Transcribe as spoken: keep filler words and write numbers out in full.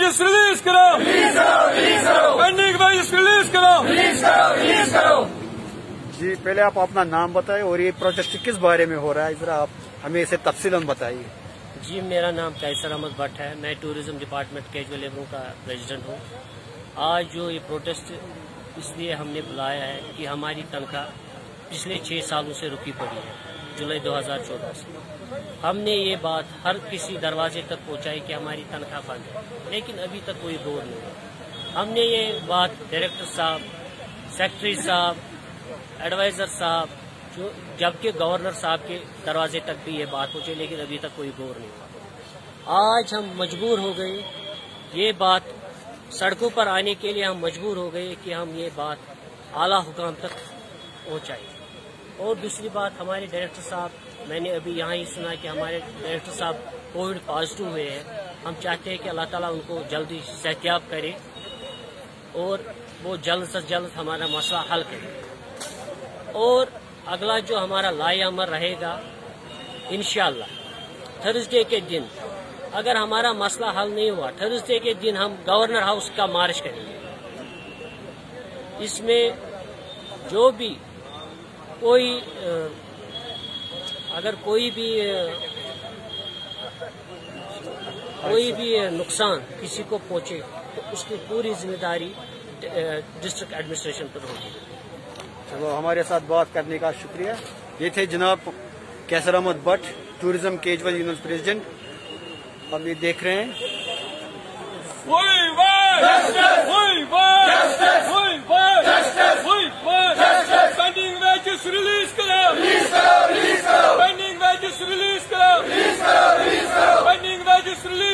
Wages release करो, pending wages release करो। जी पहले आप अपना नाम बताएं और ये प्रोजेक्ट किस बारे में हो रहा है, जरा आप हमें इसे तफसीलन बताइए। जी मेरा नाम कैसर अहमद भट्ट है, मैं टूरिज्म डिपार्टमेंट कैजुअल लेबरों का प्रेसिडेंट हूँ। आज जो ये प्रोटेस्ट इसलिए हमने बुलाया है कि हमारी तनख्वाह पिछले छह सालों से रुकी पड़ी है, जुलाई दो हज़ार चौदह से। हमने ये बात हर किसी दरवाजे तक पहुंचाई कि हमारी तनख्वाह बंद है, लेकिन अभी तक कोई गौर नहीं है। हमने ये बात डायरेक्टर साहब, सेक्रेटरी साहब, एडवाइजर साहब, जो जबकि गवर्नर साहब के दरवाजे तक भी ये बात पहुंची, लेकिन अभी तक कोई गौर नहीं हुआ। आज हम मजबूर हो गए, ये बात सड़कों पर आने के लिए हम मजबूर हो गए कि हम ये बात आला हुकाम तक पहुंचाएं। और दूसरी बात, हमारे डायरेक्टर साहब, मैंने अभी यहाँ ही सुना कि हमारे डायरेक्टर साहब कोविड पॉजिटिव हुए हैं। हम चाहते हैं कि अल्लाह ताला उनको जल्दी सेहतियाब करे और वो जल्द से जल्द हमारा मसला हल करे। और अगला जो हमारा लाई अमर रहेगा, इंशाअल्लाह थर्सडे के दिन अगर हमारा मसला हल नहीं हुआ, थर्सडे के दिन हम गवर्नर हाउस का मार्च करेंगे। इसमें जो भी कोई अगर कोई भी कोई भी नुकसान किसी को पहुंचे तो उसकी पूरी जिम्मेदारी डिस्ट्रिक्ट एडमिनिस्ट्रेशन पर होगी। चलो, हमारे साथ बात करने का शुक्रिया। ये थे जनाब Kaiser Ahmad Bhat, tourism casual union president. अब ये देख रहे हैं पेंडिंग वेजेस रिलीज करो, पेंडिंग वेजेस रिलीज करो, पेंडिंग वेजेस रिलीज